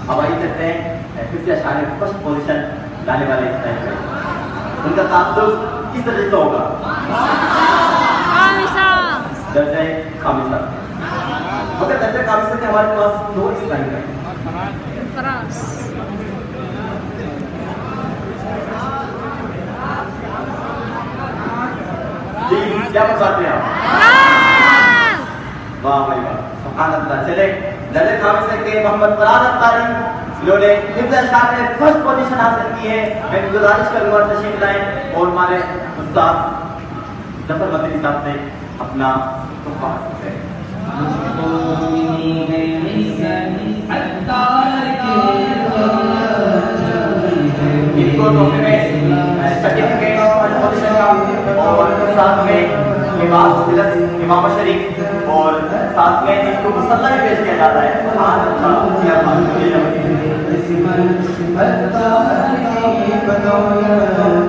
अब आइए चलते हैं 50 अशारे फर्स्ट पोजीशन लाने वाले इस टाइम पे उनका ताल्लुक किस तरह से होगा? दर्जे खामिसा। मगर दर्जे खामिसा के हमारे पास दो स्टाइल है। जी क्या बताते हैं आप? वाह भाई वाह, सुभान अल्लाह। चले दर्जे खामिसा के मोहम्मद फरहान अत्तारी जिन्होंने हिफ्ज़ अशआर में फर्स्ट पोजीशन हासिल की है। मैं गुजारिश करूंगा तशरीफ लाएं और हमारे उस्ताद जफर मदनी साहब से अपना तोहफा दें। इनको तोहफे में सर्टिफिकेट फर्स्ट पोजीशन का और साथ में लिबास तिलक इमाम शरीफ और साथ में इनको मुसल्ला भी पेश किया जाता है। सुभान अल्लाह, क्या बात है।